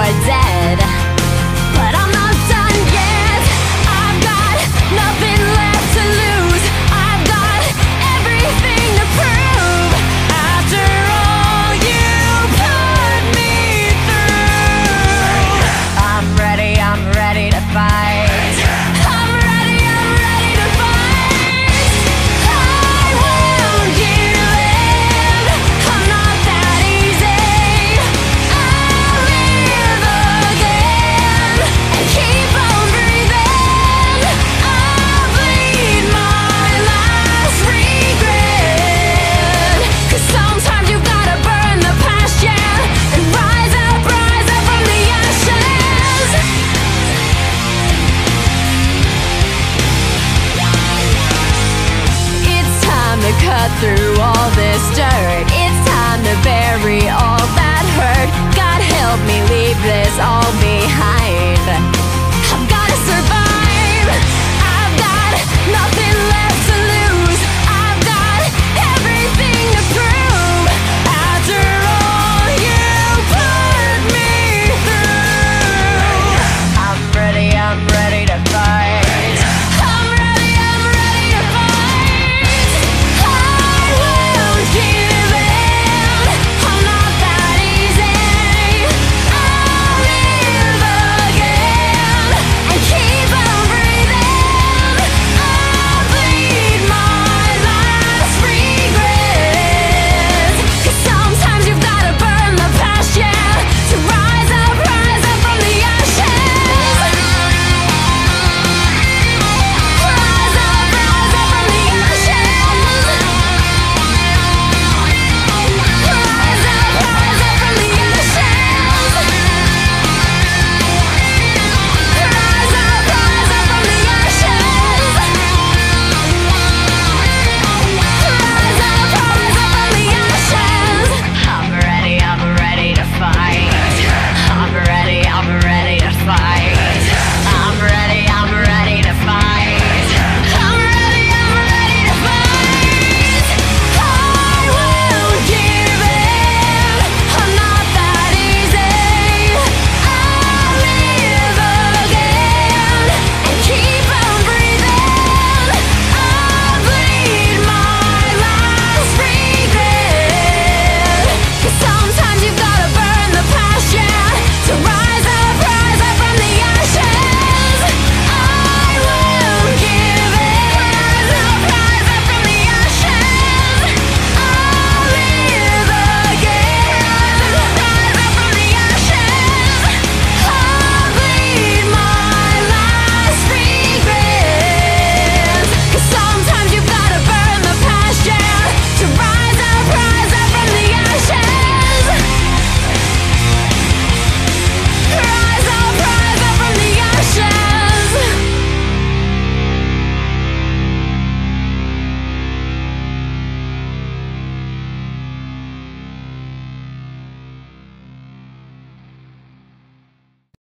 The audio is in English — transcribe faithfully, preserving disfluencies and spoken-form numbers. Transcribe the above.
you're dead. But I'm not done yet. I've got nothing left to lose. I've got everything to prove. After all you put me through, I'm ready, I'm ready to fight. I'm ready, I'm ready to fight. I won't give in. I'm not that easy. I'll live again and keep on breathing. I'll bleed my last regret. 'Cause sometimes you gotta burn the past, yeah, and rise up, rise up from the ashes. It's time to cut through all this dirt. It's time to bury all that hurt. God help me leave this all behind. I've gotta survive. I've got nothing left to lose. I've got everything to prove. After all you put me through, I'm ready, I'm ready to